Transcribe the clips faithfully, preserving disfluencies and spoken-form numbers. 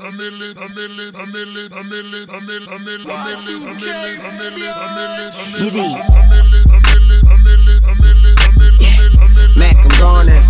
Mac, I'm going in.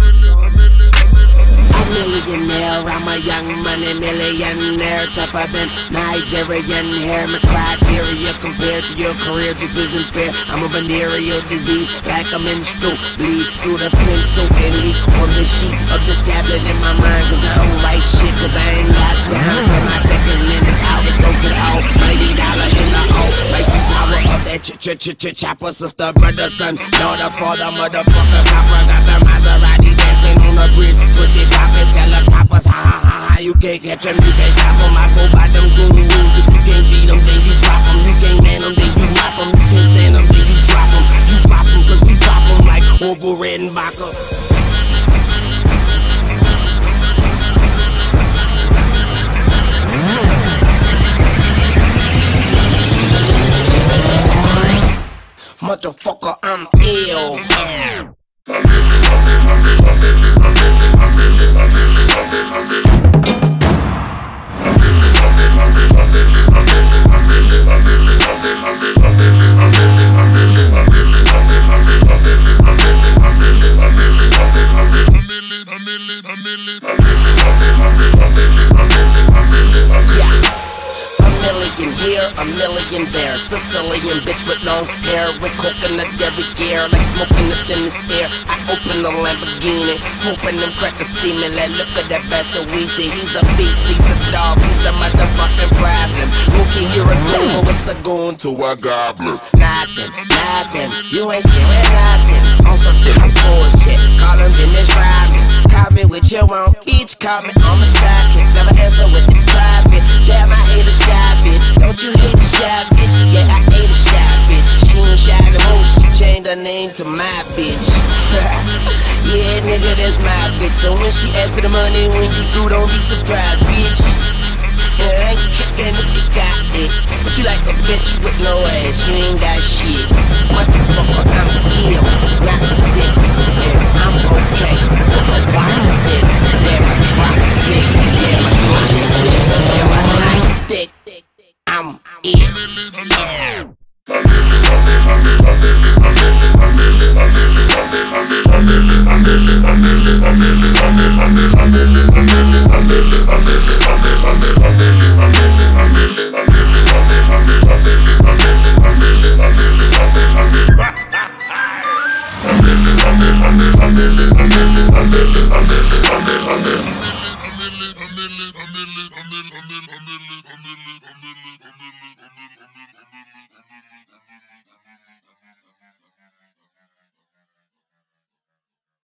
A millionaire, I'm a young money millionaire, tougher than Nigerian hair. My criteria compared to your career, this isn't fair. I'm a venereal disease, like a menstrual. Bleed through the pencil and leak on the sheet of the tablet in my mind. Cause I don't write shit, cause I ain't got time. For my second minutes, hours go to the almighty dollar in the hole. Like the power of that ch-ch-ch-ch-chopper, sister, brother, son, daughter, father, motherfucker, copper. Got the Maserati dancing on the bridge, pussy poppin', tell the coppers, ha ha ha ha. You can't catch them, you can't stop them. I go by them goon rules. If you can't beat them, then you drop them. You can't man them, then you mop them. You can't stand them, then you drop them. You pop them, cause we pop them like Orville Redenbacher. Motherfucker, I'm ill. Here, a million there. Sicilian bitch with long hair, with coconut every gear, like smoking it in this air. I open the Lamborghini, hoping them crackers see me. Like, look at that bastard Weezy. He's a beast, he's a dog, he's a motherfucking problem. Who can hear a goon, or what's a goon to a goblin? Nothing, nothing, you ain't scared nothing. On some different bullshit, call him in this rhyming. Call me with your own, each call me on the sidekick. Never answer with it's private. Damn, I hate a shy bitch. Don't you hate a shy bitch? Yeah, I hate a shy bitch. She ain't shy no more, she changed her name to my bitch. Yeah, nigga, that's my bitch. So when she asks for the money, when you do, don't be surprised, bitch. Yeah, I ain't trickin' if you got it, but you like a bitch with no ass, you ain't got shit. Motherfucker, I'm ill, not sick. Yeah, I'm okay, but my body's sick. Yeah, my drop's sick. Yeah, my drop's sick. Yeah, my life's thick. I'm ill. I'm